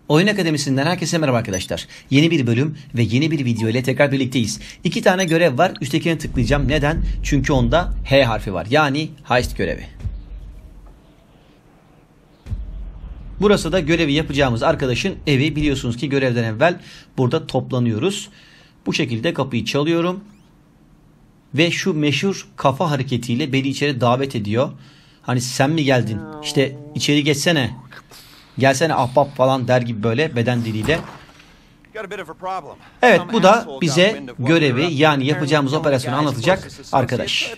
Oyun Akademisi'nden herkese merhaba arkadaşlar. Yeni bir bölüm ve yeni bir video ile tekrar birlikteyiz. 2 tane görev var. Üsttekine tıklayacağım. Neden? Çünkü onda H harfi var. Yani heist görevi. Burası da görevi yapacağımız arkadaşın evi. Biliyorsunuz ki görevden evvel burada toplanıyoruz. Bu şekilde kapıyı çalıyorum. Ve şu meşhur kafa hareketiyle beni içeri davet ediyor. Hani sen mi geldin? İşte içeri geçsene. Gelsene ahbap falan der gibi böyle beden diliyle. Evet, bu da bize görevi yani yapacağımız operasyonu anlatacak arkadaş.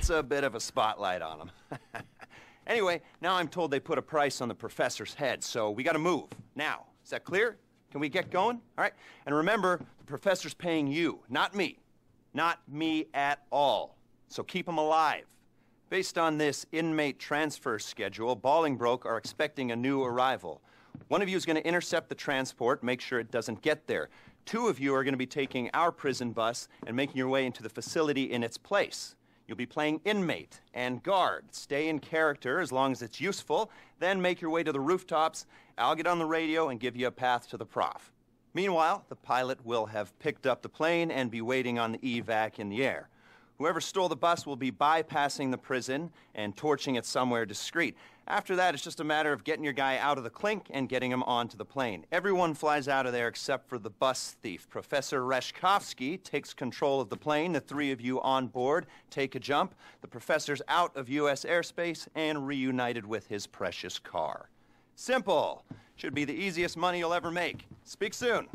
Anyway, now I'm told they put a price on the professor's head, so we gotta move. Now, is that clear? Can we get going? All right? And remember, the professor's paying you, not me. Not me at all. So keep him alive. Based on this inmate transfer schedule, Bolingbroke are expecting a new arrival. One of you is going to intercept the transport, make sure it doesn't get there. 2 of you are going to be taking our prison bus and making your way into the facility in its place. You'll be playing inmate and guard. Stay in character as long as it's useful, then make your way to the rooftops. I'll get on the radio and give you a path to the prof. Meanwhile, the pilot will have picked up the plane and be waiting on the evac in the air. Whoever stole the bus will be bypassing the prison and torching it somewhere discreet. After that, it's just a matter of getting your guy out of the clink and getting him onto the plane. Everyone flies out of there except for the bus thief. Professor Reshkovsky takes control of the plane. The 3 of you on board take a jump. The professor's out of U.S. airspace and reunited with his precious car. Simple. Should be the easiest money you'll ever make. Speak soon.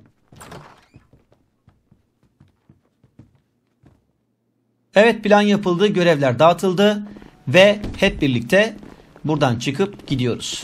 Evet, plan yapıldı, görevler dağıtıldı ve hep birlikte buradan çıkıp gidiyoruz.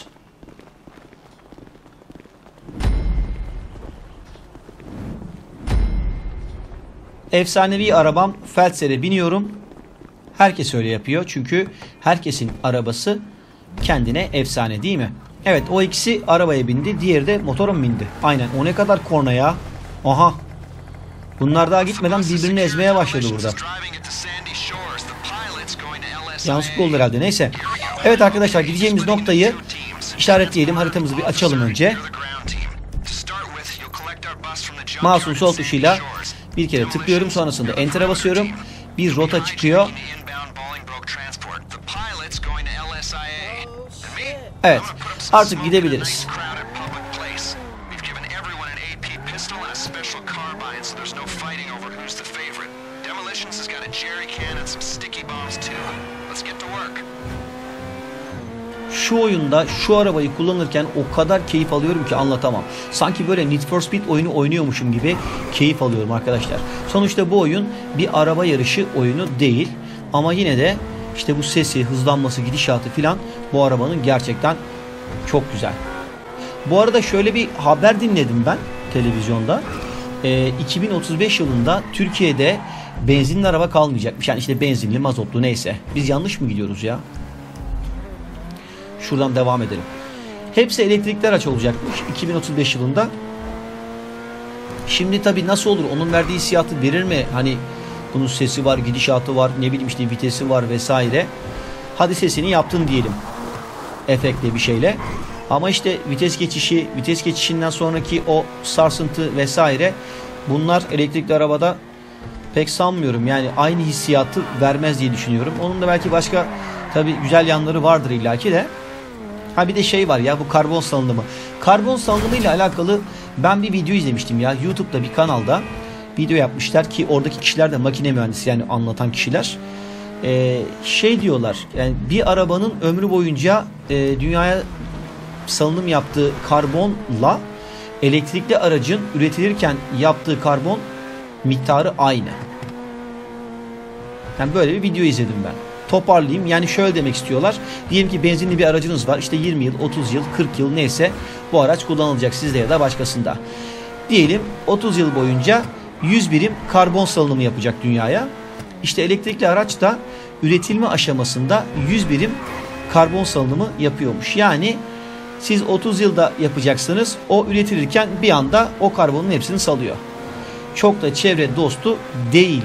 Efsanevi arabam Feltzer'e biniyorum. Herkes öyle yapıyor çünkü herkesin arabası kendine efsane, değil mi? Evet, o ikisi arabaya bindi, diğeri de motora mı bindi? Aynen, o ne kadar korna ya. Aha. Bunlar daha gitmeden birbirini ezmeye başladı burada. Yanlışlıkla oldu herhalde. Neyse. Evet arkadaşlar, gideceğimiz noktayı işaretleyelim. Haritamızı bir açalım önce. Mouse'un sol tuşuyla bir kere tıklıyorum. Sonrasında Enter'a basıyorum. Bir rota çıkıyor. Evet. Artık gidebiliriz. Şu oyunda şu arabayı kullanırken o kadar keyif alıyorum ki anlatamam. Sanki böyle Need for Speed oyunu oynuyormuşum gibi keyif alıyorum arkadaşlar. Sonuçta bu oyun bir araba yarışı oyunu değil. Ama yine de işte bu sesi, hızlanması, gidişatı filan bu arabanın gerçekten çok güzel. Bu arada şöyle bir haber dinledim ben televizyonda. 2035 yılında Türkiye'de benzinli araba kalmayacakmış. Yani işte benzinli, mazotlu neyse. Biz yanlış mı gidiyoruz ya? Şuradan devam edelim. Hepsi elektrikli araç olacakmış 2035 yılında. Şimdi tabii nasıl olur? Onun verdiği hissiyatı verir mi? Hani bunun sesi var, gidişatı var, ne bileyim işte vitesi var vesaire. Hadi sesini yaptın diyelim. Efektle bir şeyle. Ama işte vites geçişinden sonraki o sarsıntı vesaire, bunlar elektrikli arabada pek sanmıyorum. Yani aynı hissiyatı vermez diye düşünüyorum. Onun da belki başka tabii güzel yanları vardır illaki de. Ha bir de şey var ya, bu karbon salınımı. Karbon salınımı ile alakalı ben bir video izlemiştim ya. YouTube'da bir kanalda video yapmışlar ki oradaki kişiler de makine mühendisi, yani anlatan kişiler. Şey diyorlar, yani bir arabanın ömrü boyunca dünyaya salınım yaptığı karbonla elektrikli aracın üretilirken yaptığı karbon miktarı aynı. Yani böyle bir video izledim ben. Toparlayayım. Yani şöyle demek istiyorlar. Diyelim ki benzinli bir aracınız var. İşte 20 yıl, 30 yıl, 40 yıl neyse bu araç kullanılacak sizde ya da başkasında. Diyelim 30 yıl boyunca 100 birim karbon salınımı yapacak dünyaya. İşte elektrikli araç da üretilme aşamasında 100 birim karbon salınımı yapıyormuş. Yani siz 30 yılda yapacaksınız. O üretilirken bir anda o karbonun hepsini salıyor. Çok da çevre dostu değil.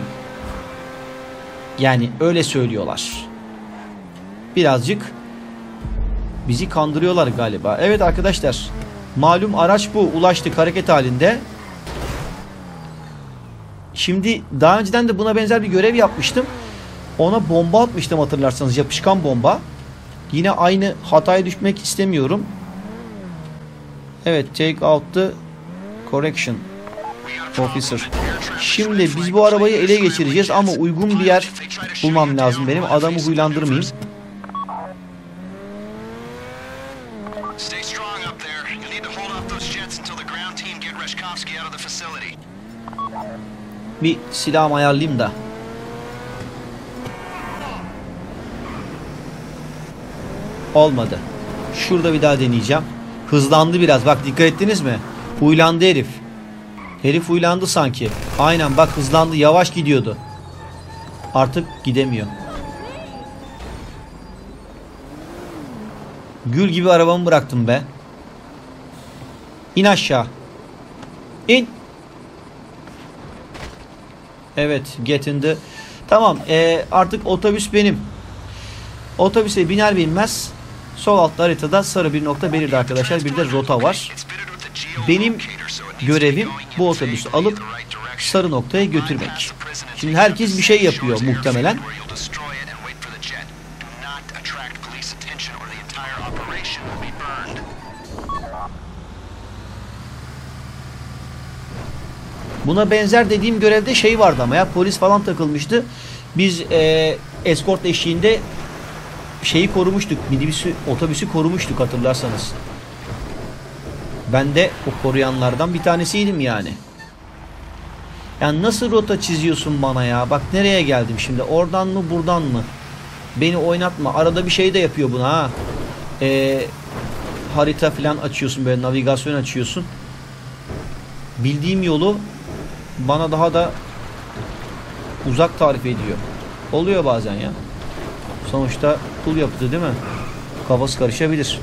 Yani öyle söylüyorlar. Birazcık bizi kandırıyorlar galiba. Evet arkadaşlar, Malum araç bu. Ulaştık, hareket halinde. Şimdi daha önceden de buna benzer bir görev yapmıştım. Ona bomba atmıştım hatırlarsanız. Yapışkan bomba. Yine aynı hataya düşmek istemiyorum. Evet, take out the correction officer. Şimdi biz bu arabayı ele geçireceğiz ama uygun bir yer bulmam lazım benim. Adamı huylandırmayayım. Bir silahımı ayarlayayım da. Olmadı. Şurada bir daha deneyeceğim. Hızlandı biraz. Bak, dikkat ettiniz mi? Huylandı herif. Herif huylandı sanki. Aynen bak, hızlandı. Yavaş gidiyordu. Artık gidemiyor. Gül gibi arabamı bıraktım be. İn aşağı. İn. Evet, get in the... Tamam, artık otobüs benim. Otobüse biner binmez sol altta haritada sarı bir nokta belirdi arkadaşlar. Bir de rota var. Benim görevim bu otobüsü alıp sarı noktaya götürmek. Şimdi herkes bir şey yapıyor muhtemelen. Buna benzer dediğim görevde şey vardı ama ya, polis falan takılmıştı. Biz eskort eşliğinde şeyi korumuştuk. Minibüsü, otobüsü korumuştuk hatırlarsanız. Ben de o koruyanlardan bir tanesiydim yani. Yani nasıl rota çiziyorsun bana ya? Bak nereye geldim şimdi? Oradan mı buradan mı? Beni oynatma. Arada bir şey de yapıyor buna ha. Harita falan açıyorsun, böyle navigasyon açıyorsun. Bildiğim yolu bana daha da uzak tarif ediyor. Oluyor bazen ya. Sonuçta kul yaptı değil mi? Kafası karışabilir.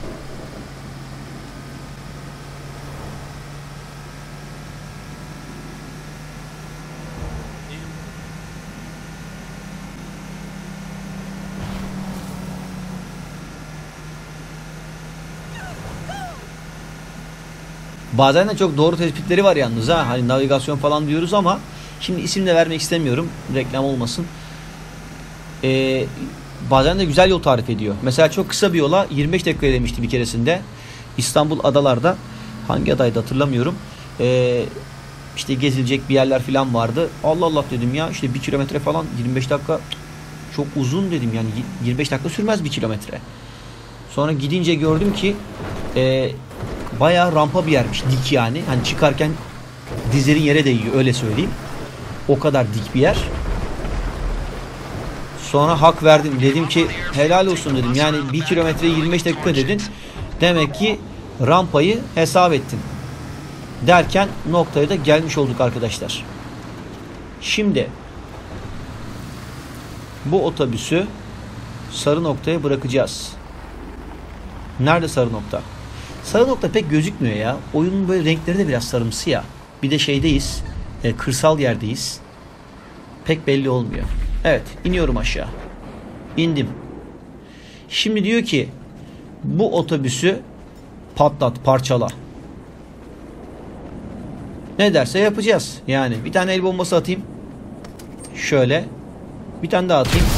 Bazen de çok doğru tespitleri var yalnız ha. Hani navigasyon falan diyoruz ama şimdi isim de vermek istemiyorum. Reklam olmasın. Bazen de güzel yol tarif ediyor. Mesela çok kısa bir yola 25 dakika demişti bir keresinde. İstanbul adalarda. Hangi adaydı hatırlamıyorum. İşte gezilecek bir yerler falan vardı. Allah Allah dedim ya, işte 1 kilometre falan 25 dakika çok uzun dedim. Yani 25 dakika sürmez 1 kilometre. Sonra gidince gördüm ki bayağı rampa bir yermiş. Dik yani. Hani çıkarken dizlerin yere değiyor, öyle söyleyeyim. O kadar dik bir yer. Sonra hak verdim. Dedim ki helal olsun dedim. Yani 1 kilometre 25 dakika dedin. Demek ki rampayı hesap ettin. Derken noktaya da gelmiş olduk arkadaşlar. Şimdi bu otobüsü sarı noktaya bırakacağız. Nerede sarı nokta? Sarı nokta pek gözükmüyor ya. Oyunun böyle renkleri de biraz sarımsı ya. Bir de şeydeyiz. Kırsal yerdeyiz. Pek belli olmuyor. Evet, iniyorum aşağı. İndim. Şimdi diyor ki bu otobüsü patlat, parçala. Ne derse yapacağız. Yani bir tane el bombası atayım. Şöyle. Bir tane daha atayım.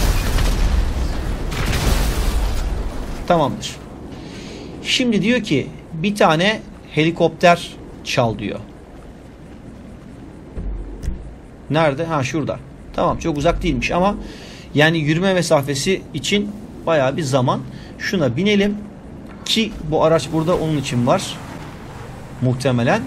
Tamamdır. Şimdi diyor ki bir tane helikopter çal diyor. Nerede? Ha, şurada. Tamam, çok uzak değilmiş ama yani yürüme mesafesi için bayağı bir zaman. Şuna binelim ki bu araç burada onun için var. Muhtemelen.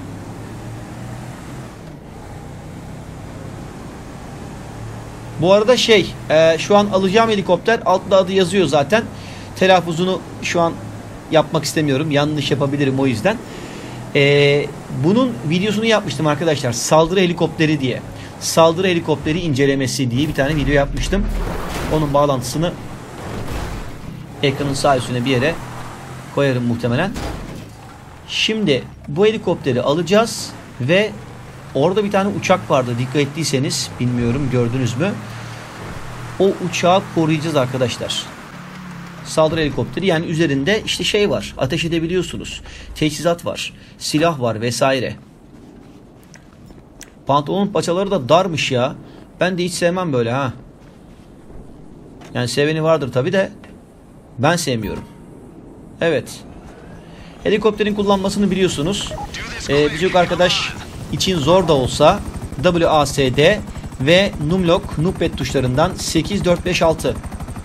Bu arada şu an alacağım helikopter, altta adı yazıyor zaten. Telaffuzunu şu an yapmak istemiyorum. Yanlış yapabilirim o yüzden. Bunun videosunu yapmıştım arkadaşlar. Saldırı helikopteri diye. Saldırı helikopteri incelemesi diye bir tane video yapmıştım. Onun bağlantısını ekranın sağ üstüne bir yere koyarım muhtemelen. Şimdi bu helikopteri alacağız ve orada bir tane uçak vardı. Dikkat ettiyseniz, bilmiyorum gördünüz mü? O uçağı koruyacağız arkadaşlar. Saldırı helikopteri, yani üzerinde işte şey var, ateş edebiliyorsunuz. Teçhizat var, silah var vesaire. Pantolonun paçaları da darmış ya. Ben de hiç sevmem böyle ha. Yani seveni vardır tabi de ben sevmiyorum. Evet. Helikopterin kullanmasını biliyorsunuz. Birçok arkadaş için zor da olsa WASD ve numlock, numpad tuşlarından 8, 4, 5, 6.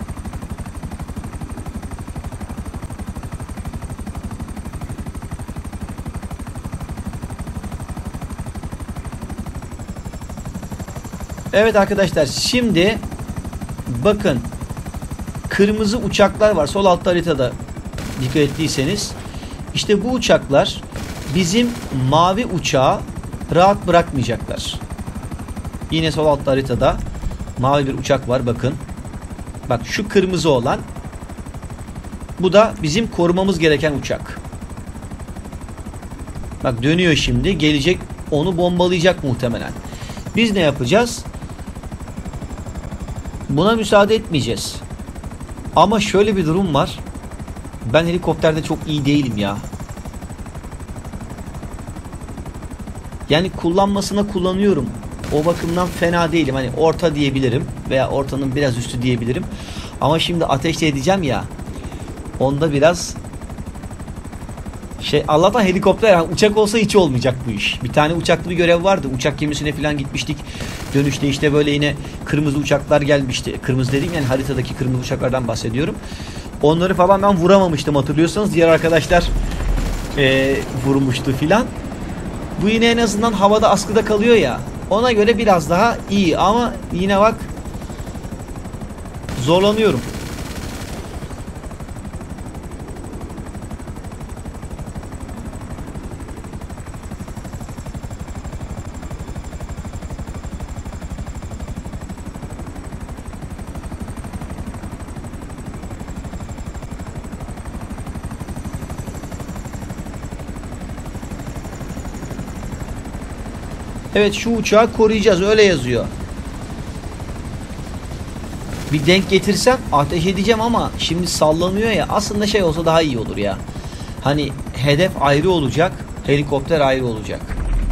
Evet arkadaşlar, şimdi bakın, kırmızı uçaklar var sol altta haritada, dikkat ettiyseniz. İşte bu uçaklar bizim mavi uçağı rahat bırakmayacaklar. Yine sol altta haritada mavi bir uçak var, bakın. Bak, şu kırmızı olan, bu da bizim korumamız gereken uçak. Bak dönüyor şimdi, gelecek, onu bombalayacak muhtemelen. Biz ne yapacağız? Buna müsaade etmeyeceğiz. Ama şöyle bir durum var. Ben helikopterde çok iyi değilim ya. Yani kullanmasına kullanıyorum. O bakımdan fena değilim. Hani orta diyebilirim. Veya ortanın biraz üstü diyebilirim. Ama şimdi ateşle edeceğim ya. Onda biraz Allah'tan helikopter, yani uçak olsa hiç olmayacak bu iş. Bir tane uçaklı bir görev vardı. Uçak gemisine falan gitmiştik. Dönüşte işte böyle yine kırmızı uçaklar gelmişti. Kırmızı dediğim yani haritadaki kırmızı uçaklardan bahsediyorum. Onları falan ben vuramamıştım, hatırlıyorsanız. Diğer arkadaşlar vurmuştu filan. Bu yine en azından havada askıda kalıyor ya. Ona göre biraz daha iyi ama yine bak zorlanıyorum. Evet, şu uçağı koruyacağız, öyle yazıyor. Bir denk getirsem ateş edeceğim ama şimdi sallanıyor ya. Aslında şey olsa daha iyi olur ya. Hani hedef ayrı olacak, helikopter ayrı olacak.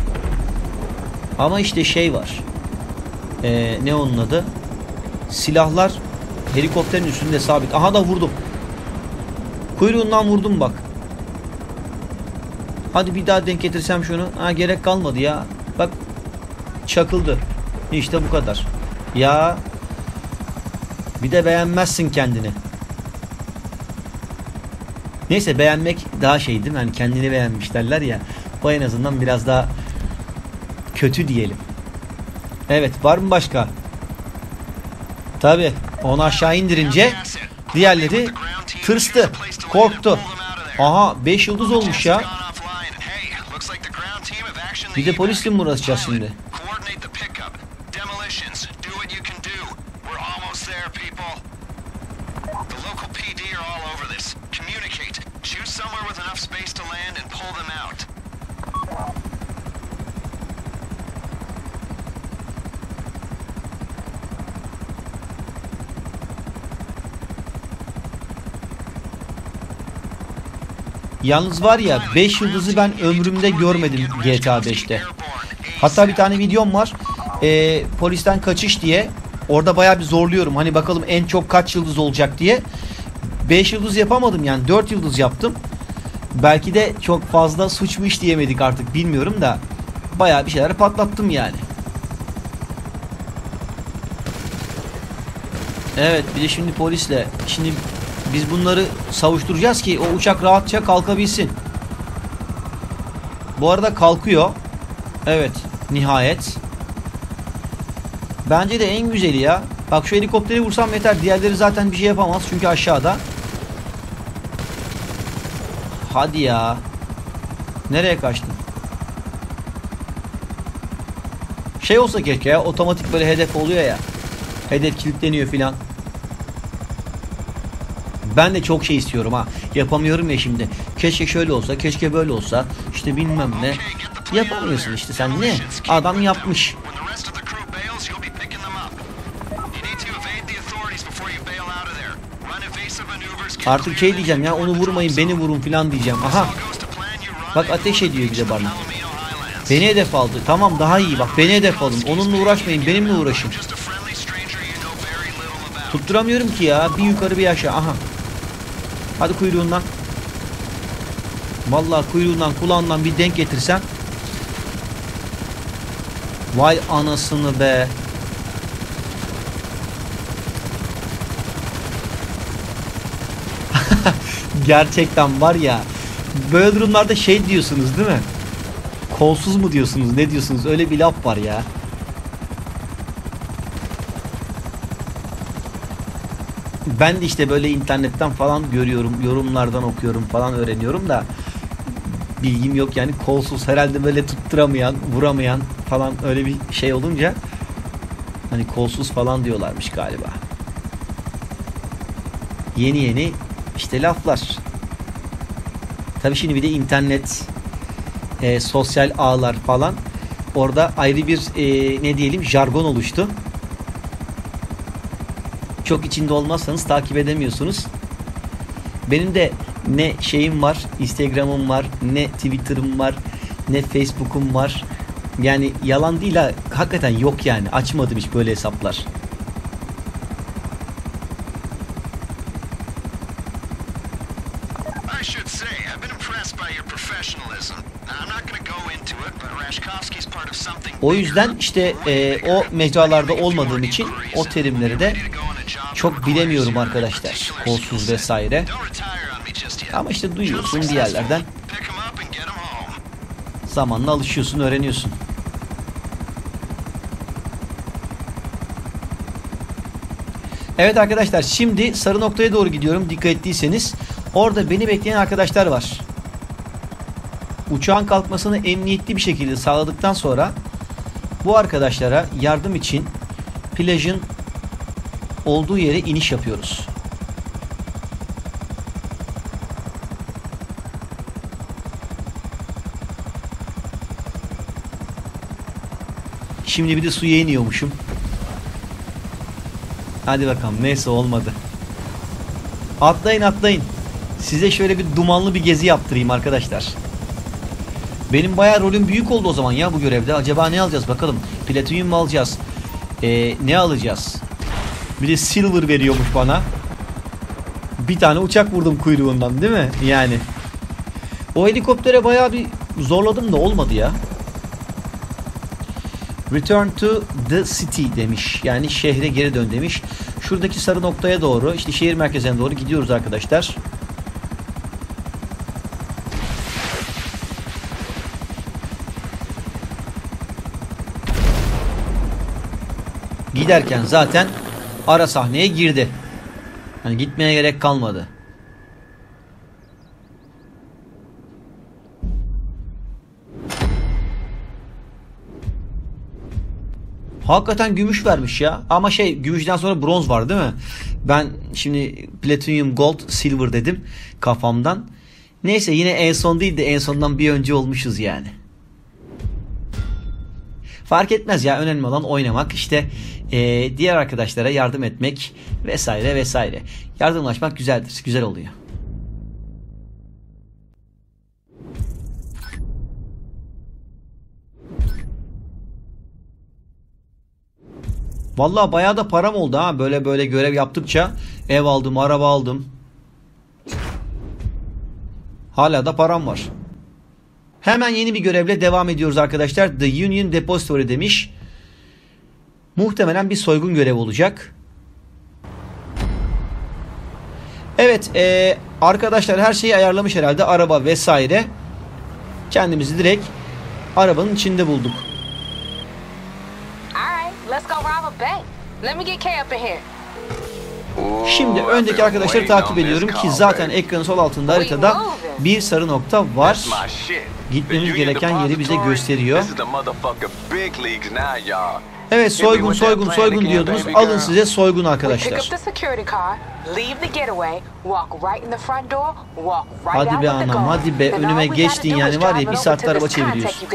Ama işte şey var. Ne onun adı? Silahlar helikopterin üstünde sabit. Aha da vurdum. Kuyruğundan vurdum bak. Hadi bir daha denk getirsem şunu. Ha, gerek kalmadı ya. Bak çakıldı. İşte bu kadar. Ya bir de beğenmezsin kendini. Neyse, beğenmek daha şey değil mi? Hani kendini beğenmiş derler ya. O en azından biraz daha kötü diyelim. Evet, var mı başka? Tabi onu aşağı indirince diğerleri tırstı, korktu. Aha, 5 yıldız olmuş ya. Bir de polisle mi uğraşacağız şimdi? Yalnız var ya, 5 yıldızı ben ömrümde görmedim GTA 5'te. Hatta bir tane videom var. Polisten kaçış diye. Orada bayağı bir zorluyorum. Hani bakalım en çok kaç yıldız olacak diye. 5 yıldız yapamadım yani. 4 yıldız yaptım. Belki de çok fazla suç mu işleyemedik artık bilmiyorum da. Bayağı bir şeyler patlattım yani. Evet, bir de şimdi polisle. Şimdi biz bunları savuşturacağız ki o uçak rahatça kalkabilsin. Bu arada kalkıyor. Evet, nihayet. Bence de en güzeli ya. Bak, şu helikopteri vursam yeter. Diğerleri zaten bir şey yapamaz çünkü aşağıda. Hadi ya. Nereye kaçtın? Şey olsa keşke ya, otomatik böyle hedef oluyor ya. Hedef kilitleniyor filan. Ben de çok şey istiyorum ha. Yapamıyorum ya şimdi. Keşke şöyle olsa, keşke böyle olsa. İşte bilmem ne. Yapamıyorsun işte sen, ne? Adam yapmış. Artık şey diyeceğim ya, onu vurmayın beni vurun falan diyeceğim. Aha. Bak ateş ediyor bir de bana. Beni hedef aldı. Tamam daha iyi bak, beni hedef alın. Onunla uğraşmayın, benimle uğraşın. Tutturamıyorum ki ya. Bir yukarı bir aşağı. Aha. Hadi kuyruğundan. Vallahi kuyruğundan kulağından bir denk getirsem. Vay anasını be. Gerçekten var ya. Böyle durumlarda şey diyorsunuz değil mi? Kolsuz mu diyorsunuz? Ne diyorsunuz? Öyle bir laf var ya. Ben de işte böyle internetten falan görüyorum, yorumlardan okuyorum falan, öğreniyorum da bilgim yok yani. Kolsuz herhalde böyle tutturamayan, vuramayan falan, öyle bir şey olunca hani kolsuz falan diyorlarmış galiba. Yeni yeni işte laflar. Tabii şimdi bir de internet, sosyal ağlar falan, orada ayrı bir ne diyelim, jargon oluştu. Çok içinde olmazsanız takip edemiyorsunuz. Benim de ne şeyim var, Instagram'ım var, ne Twitter'ım var, ne Facebook'um var. Yani yalan değil ha, hakikaten yok yani. Açmadım hiç böyle hesaplar. O yüzden işte o mecralarda olmadığım için o terimleri de çok bilemiyorum arkadaşlar. Kolsuz vesaire. Ama işte duyuyorsun bir yerlerden. Zamanla alışıyorsun, öğreniyorsun. Evet arkadaşlar, şimdi sarı noktaya doğru gidiyorum. Dikkat ettiyseniz orada beni bekleyen arkadaşlar var. Uçağın kalkmasını emniyetli bir şekilde sağladıktan sonra bu arkadaşlara yardım için plajın olduğu yere iniş yapıyoruz. Şimdi bir de suya iniyormuşum. Hadi bakalım, neyse olmadı. Atlayın atlayın. Size şöyle bir dumanlı bir gezi yaptırayım arkadaşlar. Benim bayağı rolüm büyük oldu o zaman ya bu görevde. Acaba ne alacağız bakalım. Platinyum mu alacağız? Ne alacağız? Bir de silver veriyormuş bana. Bir tane uçak vurdum kuyruğundan değil mi? Yani. O helikoptere bayağı bir zorladım da olmadı ya. Return to the city demiş. Yani şehre geri dön demiş. Şuradaki sarı noktaya doğru, işte şehir merkezine doğru gidiyoruz arkadaşlar. Giderken zaten ara sahneye girdi. Hani gitmeye gerek kalmadı. Hakikaten gümüş vermiş ya. Ama gümüşten sonra bronz var değil mi? Ben şimdi platinum, gold, silver dedim kafamdan. Neyse, yine en son değil de en sondan bir önce olmuşuz yani. Fark etmez ya, önemli olan oynamak. İşte diğer arkadaşlara yardım etmek vesaire vesaire. Yardımlaşmak güzeldir, güzel oluyor. Vallahi bayağı da param oldu ha. Böyle böyle görev yaptıkça ev aldım, araba aldım. Hala da param var. Hemen yeni bir görevle devam ediyoruz arkadaşlar. The Union Depository demiş. Muhtemelen bir soygun görevi olacak. Evet arkadaşlar, her şeyi ayarlamış herhalde. Araba vesaire. Kendimizi direkt arabanın içinde bulduk. Şimdi öndeki arkadaşları takip ediyorum ki zaten ekranın sol altında haritada bir sarı nokta var. Gitmemiz gereken yeri bize gösteriyor. Evet, soygun soygun soygun diyordunuz. Alın size soygun arkadaşlar. Hadi be anam, hadi be, önüme geçtin yani, var ya, bir saatte araba çeviriyorsun.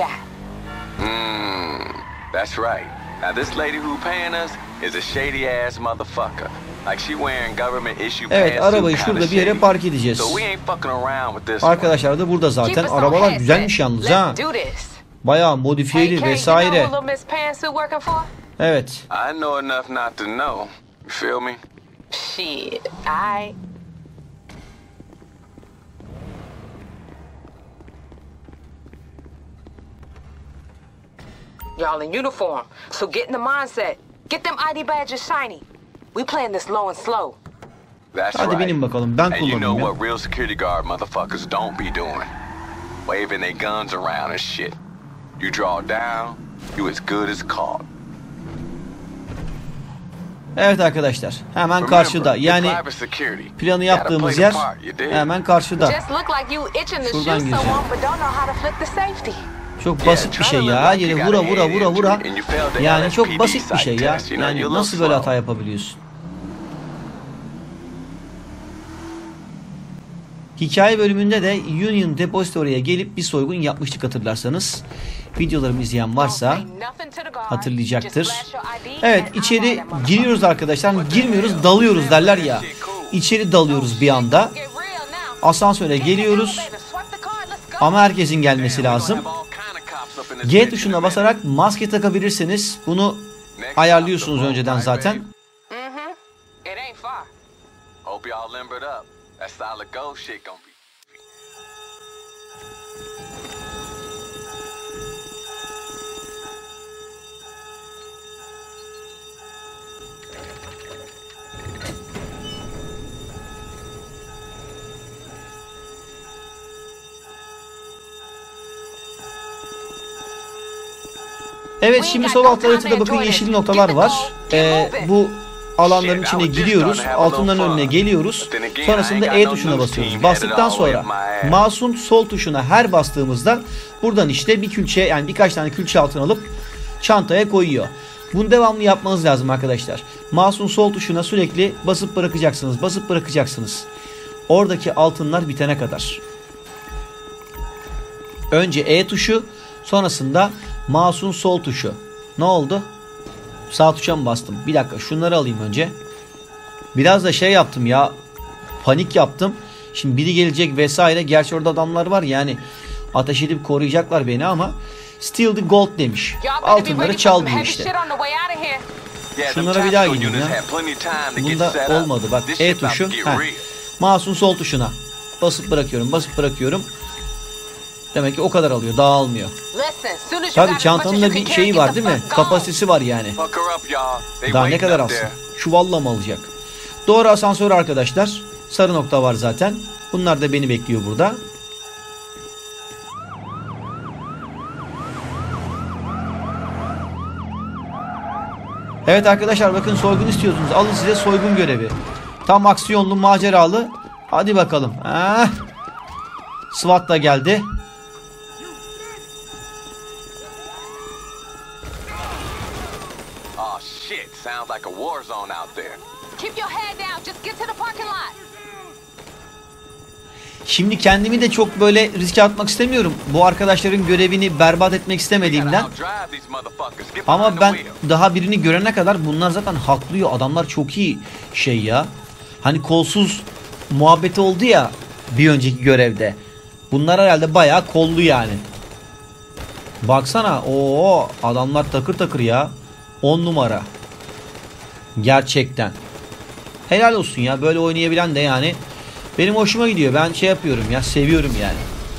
That's right. Now this lady who paying us is a shady ass motherfucker. Evet, arabayı şurada bir yere park edeceğiz. Arkadaşlar da burada zaten. Arabalar güzelmiş yalnız ha. Bayağı modifiyeli vesaire. Evet. Y'all in uniform, so get in the mindset. Get them ID badges shiny. We playing this low and slow. Hadi binin bakalım. Ben kullanayım ya. And you know what real security guard motherfuckers don't be doing? Waving their guns around and shit. You draw down, you as good as caught. Evet arkadaşlar, hemen karşıda. Yani planı yaptığımız yer hemen karşıda. Şuradan gireceğim. Çok basit bir şey ya. Her yere vura. Yani çok basit bir şey ya. Yani nasıl böyle hata yapabiliyorsun? Hikaye bölümünde de Union Depository'e gelip bir soygun yapmıştık hatırlarsanız. Videolarımı izleyen varsa hatırlayacaktır. Evet, içeri giriyoruz arkadaşlar. Girmiyoruz, dalıyoruz derler ya. İçeri dalıyoruz bir anda. Asansöre geliyoruz. Ama herkesin gelmesi lazım. G tuşuna basarak maske takabilirsiniz. Bunu ayarlıyorsunuz önceden zaten. Evet, şimdi sol alt haritada bakın yeşil noktalar var. Bu alanların içine giriyoruz. Altınların önüne geliyoruz. Sonrasında E tuşuna basıyoruz. Bastıktan sonra mouse'un sol tuşuna her bastığımızda buradan işte bir külçe, yani birkaç tane külçe altın alıp çantaya koyuyor. Bunu devamlı yapmanız lazım arkadaşlar. Mouse'un sol tuşuna sürekli basıp bırakacaksınız. Oradaki altınlar bitene kadar. Önce E tuşu, sonrasında mouse'un sol tuşu. Ne oldu? Sağ tuşa mı bastım? Bir dakika, şunları alayım önce. Biraz da şey yaptım ya. Panik yaptım. Şimdi biri gelecek vesaire. Gerçi orada adamlar var yani. Ateş edip koruyacaklar beni ama steal the gold demiş. Altınları çal diyor işte. Şunlara bir daha gideyim ya. Bunda olmadı. Bak E tuşu. Mouse'un sol tuşuna basıp bırakıyorum. Demek ki o kadar alıyor. Daha almıyor. Tabii çantanın da bir şeyi var değil mi? Kapasitesi var yani. Daha ne kadar alsın? Çuvalla mı alacak? Doğru asansör arkadaşlar. Sarı nokta var zaten. Bunlar da beni bekliyor burada. Evet arkadaşlar, bakın soygun istiyorsunuz. Alın size soygun görevi. Tam aksiyonlu, maceralı. Hadi bakalım. SWAT da geldi. Sounds like a war zone out there. Keep your head down. Just get to the parking lot. Şimdi kendimi de çok böyle riske atmak istemiyorum. Bu arkadaşların görevini berbat etmek istemediğimden. Ama ben daha birini görene kadar bunlar zaten haklıyor. Adamlar çok iyi şey ya. Hani kolsuz muhabbeti oldu ya bir önceki görevde. Bunlar herhalde bayağı kollu yani. Baksana. Oo, adamlar takır takır ya. 10 numara. Gerçekten. Helal olsun ya. Böyle oynayabilen de yani. Benim hoşuma gidiyor. Ben şey yapıyorum ya. Seviyorum yani.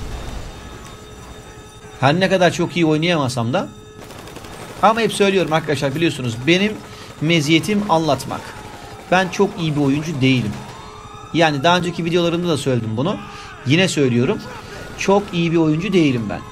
Her ne kadar çok iyi oynayamasam da. Ama hep söylüyorum arkadaşlar, biliyorsunuz. Benim meziyetim anlatmak. Ben çok iyi bir oyuncu değilim. Yani daha önceki videolarımda da söyledim bunu. Yine söylüyorum. Çok iyi bir oyuncu değilim ben.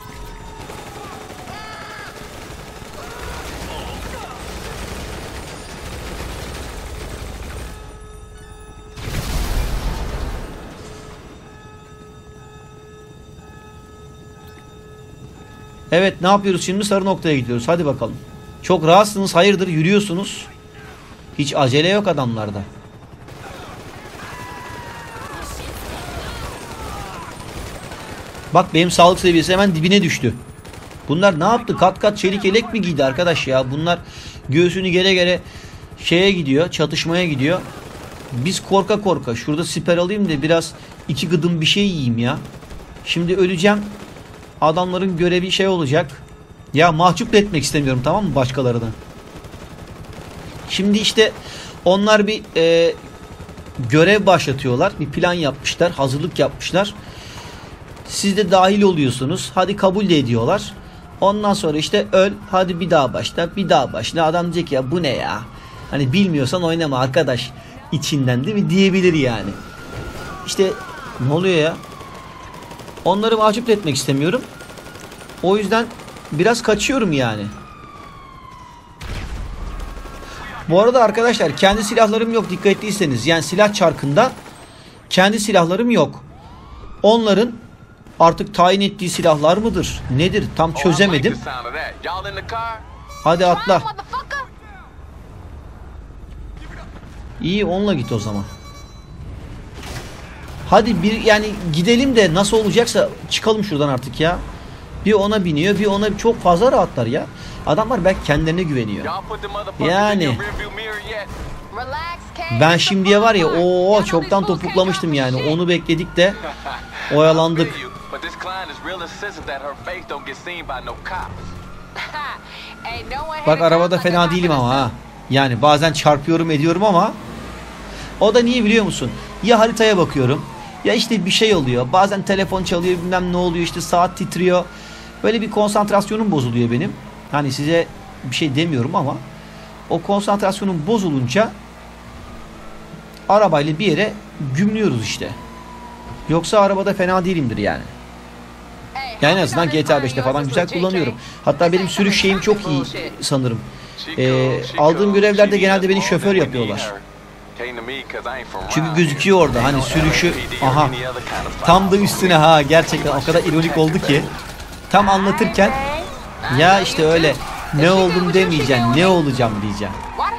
Evet, ne yapıyoruz şimdi? Sarı noktaya gidiyoruz. Hadi bakalım. Çok rahatsınız. Hayırdır, yürüyorsunuz. Hiç acele yok adamlarda. Bak, benim sağlık seviyesi hemen dibine düştü. Bunlar ne yaptı? Kat kat çelik yelek mi giydi arkadaş ya? Bunlar göğsünü gere gere şeye gidiyor. Çatışmaya gidiyor. Biz korka korka şurada siper alayım da biraz 2 gıdım bir şey yiyeyim ya. Şimdi öleceğim. Adamların görevi şey olacak. Ya mahcup etmek istemiyorum, tamam mı, başkalarını. Şimdi işte onlar bir görev başlatıyorlar. Bir plan yapmışlar. Hazırlık yapmışlar. Siz de dahil oluyorsunuz. Hadi kabul de ediyorlar. Ondan sonra işte öl. Hadi bir daha başla. Bir daha başla. Adam diyecek ya bu ne ya? Hani bilmiyorsan oynama arkadaş. İçinden değil mi? Diyebilir yani. İşte ne oluyor ya? Onları mahcup etmek istemiyorum. O yüzden biraz kaçıyorum yani. Bu arada arkadaşlar kendi silahlarım yok, dikkat ettiyseniz. Yani silah çarkında kendi silahlarım yok. Onların artık tayin ettiği silahlar mıdır? Nedir? Tam çözemedim. Hadi atla. İyi, onunla git o zaman. Hadi bir yani gidelim de nasıl olacaksa çıkalım şuradan artık ya. Bir ona biniyor, bir ona, çok fazla rahatlar ya. Adamlar belki kendilerine güveniyor. Yani ben şimdiye var ya o çoktan topuklamıştım yani. Onu bekledik de oyalandık. Bak arabada fena değilim ama ha. Yani bazen çarpıyorum ediyorum ama o da niye biliyor musun? Ya haritaya bakıyorum ya işte bir şey oluyor. Bazen telefon çalıyor, bilmem ne oluyor, işte saat titriyor. Böyle bir konsantrasyonum bozuluyor benim. Hani size bir şey demiyorum ama o konsantrasyonum bozulunca arabayla bir yere gümlüyoruz işte. Yoksa arabada fena değilimdir yani. Yani en azından GTA 5'te falan güzel kullanıyorum. Hatta benim sürüş şeyim çok iyi sanırım. Aldığım görevlerde genelde beni şoför yapıyorlar. Çünkü gözüküyor orada hani sürüşü. Aha. Tam da üstüne ha, gerçekten o kadar ironik oldu ki. Tam anlatırken ya işte öyle ne oldum demeyeceksin, ne olacağım diyeceğim.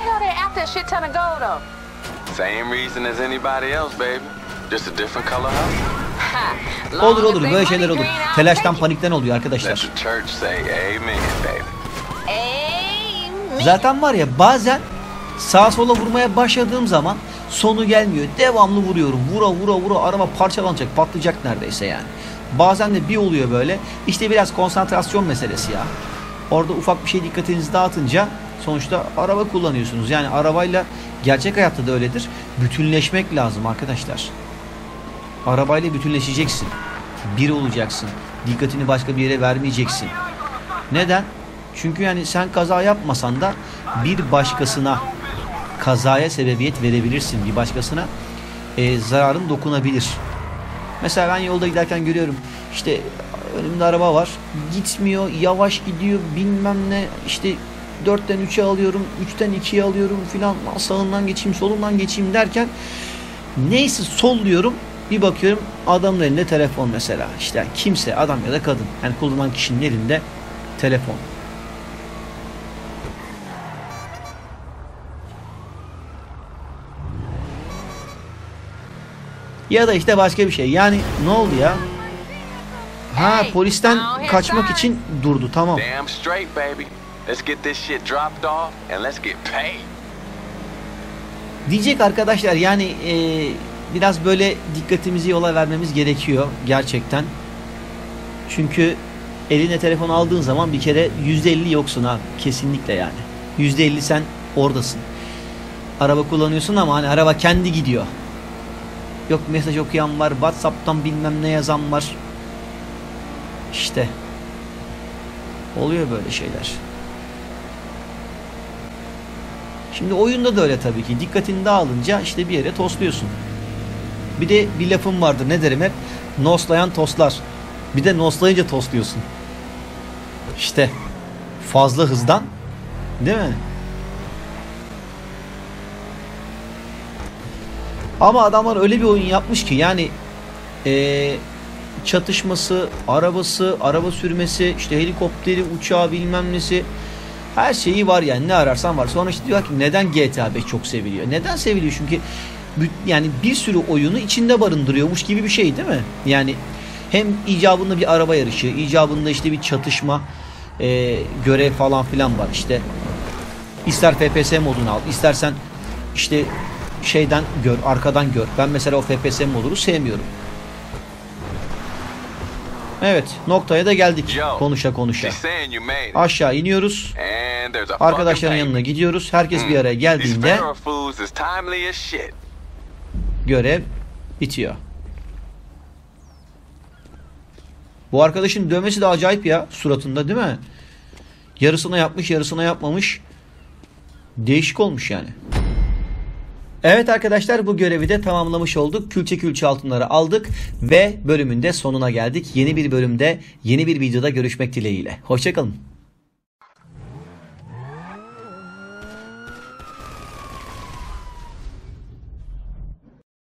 Same reason as anybody else, baby. Just a different color house. Olur böyle şeyler olur. Telaştan panikten oluyor arkadaşlar. Let the church say amen, baby. Zaten var ya bazen sağa sola vurmaya başladığım zaman sonu gelmiyor. Devamlı vuruyorum. Vura araba parçalanacak, patlayacak neredeyse yani. Bazen de bir oluyor böyle. İşte biraz konsantrasyon meselesi ya. Orada ufak bir şey dikkatinizi dağıtınca sonuçta araba kullanıyorsunuz. Yani arabayla gerçek hayatta da öyledir. Bütünleşmek lazım arkadaşlar. Arabayla bütünleşeceksin. Bir olacaksın. Dikkatini başka bir yere vermeyeceksin. Neden? Çünkü yani sen kaza yapmasan da bir başkasına kazaya sebebiyet verebilirsin. Bir başkasına zararın dokunabilir. Mesela ben yolda giderken görüyorum. İşte önümde araba var. Gitmiyor. Yavaş gidiyor. Bilmem ne. İşte 4'ten 3'e alıyorum. 3'ten 2'ye alıyorum filan. Sağından geçeyim, solundan geçeyim derken neyse solluyorum. Bir bakıyorum adamın elinde telefon mesela. İşte kimse, adam ya da kadın. Yani kullanan kişinin elinde telefon. Ya da işte başka bir şey. Yani ne oldu ya? Ha, polisten kaçmak için durdu, tamam. Damn straight, baby. Let's get this shit dropped off and let's get paid. Diyecek arkadaşlar yani biraz böyle dikkatimizi yola vermemiz gerekiyor gerçekten. Çünkü eline telefon aldığın zaman bir kere %50 yoksun abi. Kesinlikle yani. %50 sen oradasın. Araba kullanıyorsun ama hani araba kendi gidiyor. Yok mesaj okuyan var, WhatsApp'tan bilmem ne yazan var. İşte oluyor böyle şeyler. Şimdi oyunda da öyle tabii ki. Dikkatini dağılınca işte bir yere tosluyorsun. Bir de bir lafım vardır, ne derim hep? Noslayan toslar. Bir de noslayınca tosluyorsun. İşte fazla hızdan, değil mi? Ama adamlar öyle bir oyun yapmış ki yani çatışması, arabası, araba sürmesi, işte helikopteri, uçağı, bilmem nesi, her şeyi var yani, ne ararsan var. Sonra işte diyor ki neden GTA 5 çok seviliyor? Neden seviliyor? Çünkü yani bir sürü oyunu içinde barındırıyormuş gibi bir şey, değil mi? Yani hem icabında bir araba yarışı, icabında işte bir çatışma, görev falan filan var işte. İster FPS modunu al, istersen işte şeyden gör, arkadan gör. Ben mesela o FPS modunu sevmiyorum. Evet, noktaya da geldik. Konuşa konuşa. Aşağı iniyoruz. Arkadaşların yanına gidiyoruz. Herkes bir araya geldiğinde görev bitiyor. Bu arkadaşın dövmesi de acayip ya, suratında değil mi? Yarısına yapmış, yarısına yapmamış. Değişik olmuş yani. Evet arkadaşlar, bu görevi de tamamlamış olduk. Külçe külçe altınları aldık ve bölümün de sonuna geldik. Yeni bir bölümde, yeni bir videoda görüşmek dileğiyle. Hoşça kalın.